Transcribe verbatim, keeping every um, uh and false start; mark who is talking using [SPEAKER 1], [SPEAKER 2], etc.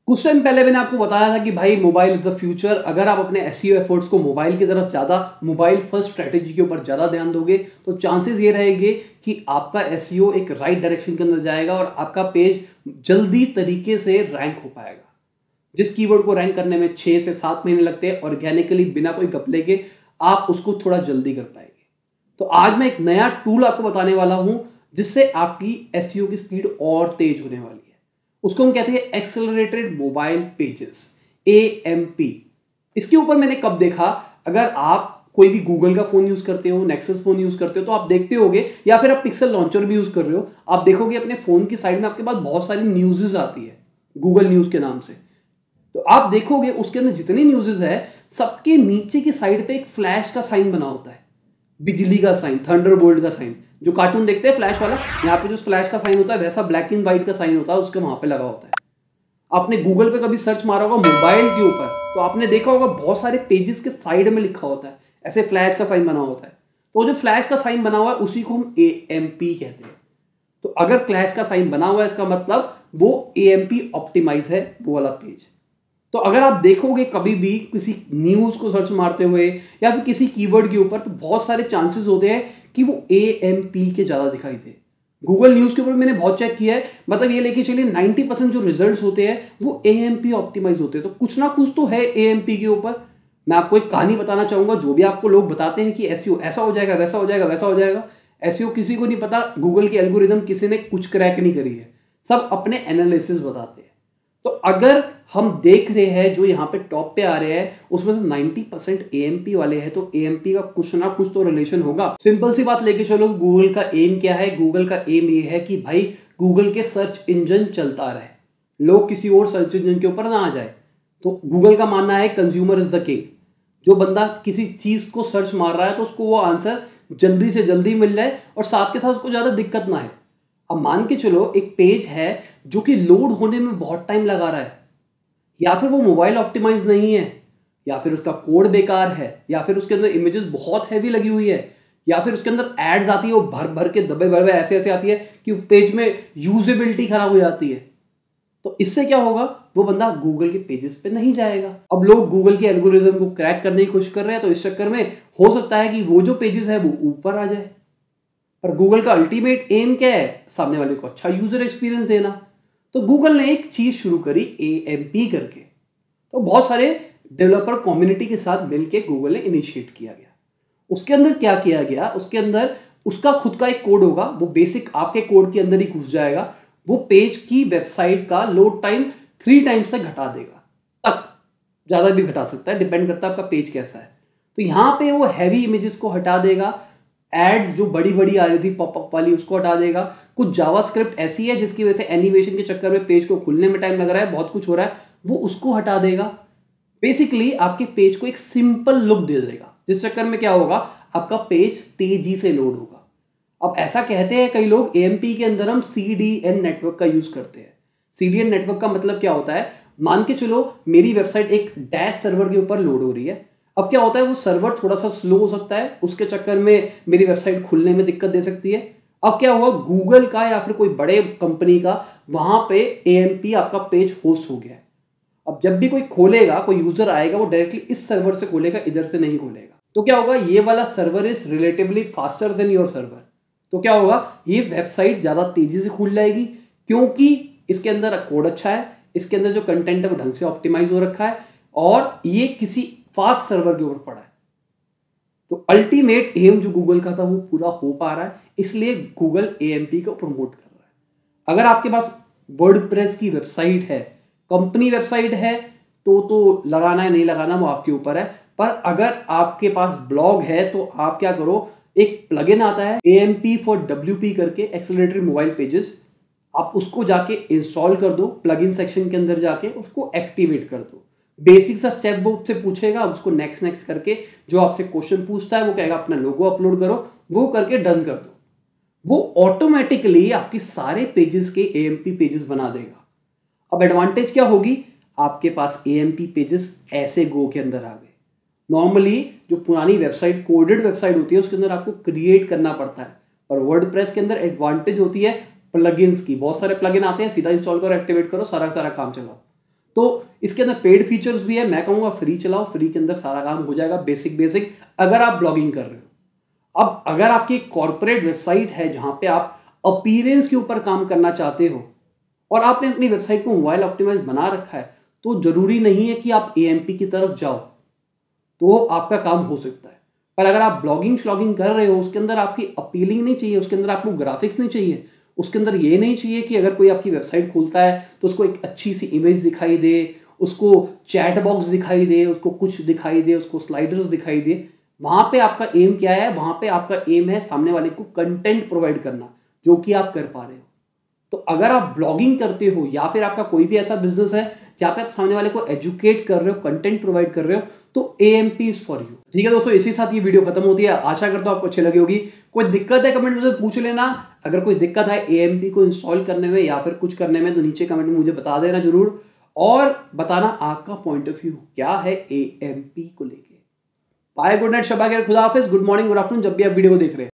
[SPEAKER 1] कुछ टाइम पहले मैंने आपको बताया था कि भाई मोबाइल इज द फ्यूचर। अगर आप अपने एसईओ एफर्ट्स को मोबाइल की तरफ ज़्यादा, मोबाइल फर्स्ट स्ट्रेटेजी के ऊपर ज़्यादा ध्यान दोगे तो चांसेस ये रहेंगे कि आपका एसईओ एक राइट डायरेक्शन के अंदर जाएगा और आपका पेज जल्दी तरीके से रैंक हो पाएगा। जिस कीवर्ड को रैंक करने में छः से सात महीने लगते हैं ऑर्गेनिकली बिना कोई घपले के, आप उसको थोड़ा जल्दी कर पाएंगे। तो आज मैं एक नया टूल आपको बताने वाला हूं जिससे आपकी एसईओ की स्पीड और तेज होने वाली है। उसको हम कहते हैं accelerated mobile pages, A M P. इसके ऊपर मैंने कब देखा, अगर आप कोई भी गूगल का फोन यूज करते हो, नेक्सस फोन यूज करते हो तो आप देखते होगे, या फिर आप पिक्सल लॉन्चर भी यूज कर रहे हो, आप देखोगे अपने फोन की साइड में आपके पास बहुत सारी न्यूज़ेस आती है गूगल न्यूज के नाम से। तो आप देखोगे उसके अंदर जितनी न्यूज़ेस है सबके नीचे की साइड पे एक फ्लैश का साइन बना होता है, बिजली का साइन, थंडरबोल्ट का साइन। जो कार्टून देखते हैं फ्लैश वाला, यहाँ पे जो फ्लैश का साइन होता है वैसा ब्लैक एंड व्हाइट का साइन होता है, उसके वहां पे लगा होता है। आपने गूगल पे कभी सर्च मारा होगा मोबाइल के ऊपर तो आपने देखा होगा बहुत सारे पेजेस के साइड में लिखा होता है, ऐसे फ्लैश का साइन बना होता है। तो जो फ्लैश का साइन बना हुआ है उसी को हम ए एम पी कहते हैं। तो अगर फ्लैश का साइन बना हुआ है इसका मतलब वो ए एम पी ऑप्टिमाइज है, वो वाला पेज। तो अगर आप देखोगे कभी भी किसी न्यूज़ को सर्च मारते हुए या फिर किसी कीवर्ड के ऊपर, तो बहुत सारे चांसेस होते हैं कि वो ए एम पी के ज़्यादा दिखाई दे। गूगल न्यूज़ के ऊपर मैंने बहुत चेक किया है, मतलब ये लेके चलिए नब्बे परसेंट जो रिजल्ट्स होते हैं वो ए एम पी ऑप्टिमाइज होते हैं। तो कुछ ना कुछ तो है ए एम पी के ऊपर। मैं आपको एक कहानी बताना चाहूँगा। जो भी आपको लोग बताते हैं कि एसईओ ऐसा हो जाएगा, वैसा हो जाएगा, वैसा हो जाएगा, एसईओ किसी को नहीं पता। गूगल की एल्गोरिदम किसी ने कुछ क्रैक नहीं करी है, सब अपने एनालिसिस बताते हैं। तो अगर हम देख रहे हैं जो यहाँ पे टॉप पे आ रहे हैं उसमें तो नब्बे परसेंट ए एम पी वाले हैं, तो ए एम पी का कुछ ना कुछ तो रिलेशन होगा। सिंपल सी बात लेके चलो, गूगल का एम क्या है? गूगल का एम ये है कि भाई गूगल के सर्च इंजन चलता रहे, लोग किसी और सर्च इंजन के ऊपर ना आ जाए। तो गूगल का मानना है कंज्यूमर इज द किंग। जो बंदा किसी चीज को सर्च मार रहा है तो उसको वो आंसर जल्दी से जल्दी मिल जाए और साथ के साथ उसको ज्यादा दिक्कत ना है। अब मान के चलो एक पेज है जो कि लोड होने में बहुत टाइम लगा रहा है, या फिर वो मोबाइल ऑप्टिमाइज नहीं है, या फिर उसका कोड बेकार है, या फिर उसके अंदर इमेजेस बहुत हैवी लगी हुई है, या फिर उसके अंदर एड्स आती है वो भर भर के दबे भर ऐसे ऐसे आती है कि पेज में यूजेबिलिटी खराब हो जाती है। तो इससे क्या होगा, वो बंदा गूगल के पेजेस पे नहीं जाएगा। अब लोग गूगल के एल्गोरिथम को क्रैक करने की कोशिश कर रहे हैं, तो इस चक्कर में हो सकता है कि वो जो पेजेस है वो ऊपर आ जाए। पर गूगल का अल्टीमेट एम क्या है? सामने वाले को अच्छा यूजर एक्सपीरियंस देना। तो गूगल ने एक चीज शुरू करी ए एम पी करके। तो बहुत सारे डेवलपर कम्युनिटी के साथ मिलकर गूगल ने इनिशिएट किया गया। उसके अंदर क्या किया गया, उसके अंदर उसका खुद का एक कोड होगा, वो बेसिक आपके कोड के अंदर ही घुस जाएगा। वो पेज की वेबसाइट का लोड टाइम थ्री टाइम्स तक घटा देगा, तक ज्यादा भी घटा सकता है, डिपेंड करता है आपका पेज कैसा है। तो यहाँ पे वो हैवी इमेजेस को हटा देगा, एड्स जो बड़ी बड़ी आ रही थी पॉपअप वाली उसको हटा देगा। कुछ जावास्क्रिप्ट ऐसी है जिसकी वजह से एनिमेशन के चक्कर में पेज को खुलने में टाइम लग रहा है, बहुत कुछ हो रहा है, वो उसको हटा देगा। बेसिकली आपके पेज को एक सिंपल लुक दे देगा, जिस चक्कर में क्या होगा, आपका पेज तेजी से लोड होगा। अब ऐसा कहते हैं कई लोग, ए एम पी के अंदर हम सी डी एन नेटवर्क का यूज करते हैं। सी डी एन नेटवर्क का मतलब क्या होता है, मान के चलो मेरी वेबसाइट एक डैश सर्वर के ऊपर लोड हो रही है। अब क्या होता है, वो सर्वर थोड़ा सा स्लो हो सकता है, उसके चक्कर में मेरी वेबसाइट खुलने में दिक्कत दे सकती है। अब क्या हुआ, गूगल का या फिर कोई बड़े कंपनी का वहां पे ए एम पी आपका पेज होस्ट हो गया है। अब जब भी कोई खोलेगा, कोई यूजर आएगा, वो डायरेक्टली इस सर्वर से खोलेगा, इधर से नहीं खोलेगा। तो क्या होगा, ये वाला server is relatively faster than your server. तो क्या होगा, ये वेबसाइट ज्यादा तेजी से खुल जाएगी क्योंकि इसके अंदर कोड अच्छा है, इसके अंदर जो कंटेंट है वो ढंग से ऑप्टिमाइज हो रखा है और ये किसी फास्ट सर्वर के ऊपर पड़ा है। तो अल्टीमेट एम जो गूगल का था वो पूरा हो पा रहा है, इसलिए गूगल ए एम पी को प्रमोट कर रहा है। अगर आपके पास वर्डप्रेस की वेबसाइट है, कंपनी वेबसाइट है, तो तो लगाना है नहीं लगाना वो आपके ऊपर है। पर अगर आपके पास ब्लॉग है तो आप क्या करो, एक प्लगइन आता है A M P for W P करके, एक्सेलरेटेड मोबाइल पेजेस, आप उसको जाके इंस्टॉल कर दो, प्लगइन सेक्शन के अंदर जाके उसको एक्टिवेट कर दो। बेसिक सा स्टेप वो आपसे पूछेगा, उसको नेक्स्ट नेक्स्ट करके जो आपसे क्वेश्चन पूछता है वो कहेगा अपना लोगो अपलोड करो, वो करके डन कर दो। वो ऑटोमेटिकली आपकी सारे पेजेस के ए एम पी पेजेस बना देगा। अब एडवांटेज क्या होगी, आपके पास ए एम पी पेजेस ऐसे गो के अंदर आ गए। नॉर्मली जो पुरानी वेबसाइट, कोडेड वेबसाइट होती है, उसके अंदर आपको क्रिएट करना पड़ता है, और वर्डप्रेस के अंदर एडवांटेज होती है प्लगइन्स की। बहुत सारे प्लगइन आते हैं, सीधा इंस्टॉल करो, एक्टिवेट करो, सारा सारा काम चलाओ। तो इसके अंदर पेड फीचर्स भी है, मैं कहूँगा फ्री चलाओ, फ्री के अंदर सारा काम हो जाएगा बेसिक बेसिक अगर आप ब्लॉगिंग कर रहे हो। अब अगर आपकी एक कॉर्पोरेट वेबसाइट है जहां पे आप अपीयरेंस के ऊपर काम करना चाहते हो और आपने अपनी वेबसाइट को मोबाइल ऑप्टिमाइज बना रखा है, तो जरूरी नहीं है कि आप ए एम पी की तरफ जाओ, तो आपका काम हो सकता है। पर अगर आप ब्लॉगिंग श्लॉगिंग कर रहे हो, उसके अंदर आपकी अपीलिंग नहीं चाहिए, उसके अंदर आपको ग्राफिक्स नहीं चाहिए, उसके अंदर ये नहीं चाहिए कि अगर कोई आपकी वेबसाइट खोलता है तो उसको एक अच्छी सी इमेज दिखाई दे, उसको चैट बॉक्स दिखाई दे, उसको कुछ दिखाई दे, उसको स्लाइडर्स दिखाई दे। वहां पे आपका एम क्या है? वहां पे आपका एम है सामने वाले को कंटेंट प्रोवाइड करना, जो कि आप कर पा रहे हो। तो अगर आप ब्लॉगिंग करते हो या फिर आपका कोई भी ऐसा बिजनेस है जहां पे आप सामने वाले को एजुकेट कर रहे हो, कंटेंट प्रोवाइड कर रहे हो, तो A M P is for you. ठीक है दोस्तों, इसी साथ ये वीडियो खत्म होती है। आशा करता हूं आपको अच्छी लगी होगी। कोई दिक्कत है कमेंट में पूछ लेना। अगर कोई दिक्कत है ए एम पी को इंस्टॉल करने में या फिर कुछ करने में, तो नीचे कमेंट में मुझे बता देना जरूर, और बताना आपका पॉइंट ऑफ व्यू क्या है ए एम पी को लेके। बाय, गुड नाइट, शबा खैर, खुदा हाफिज, गुड मॉर्निंग, गुड आफ्टरनून, जब भी आप वीडियो को देख रहे हैं।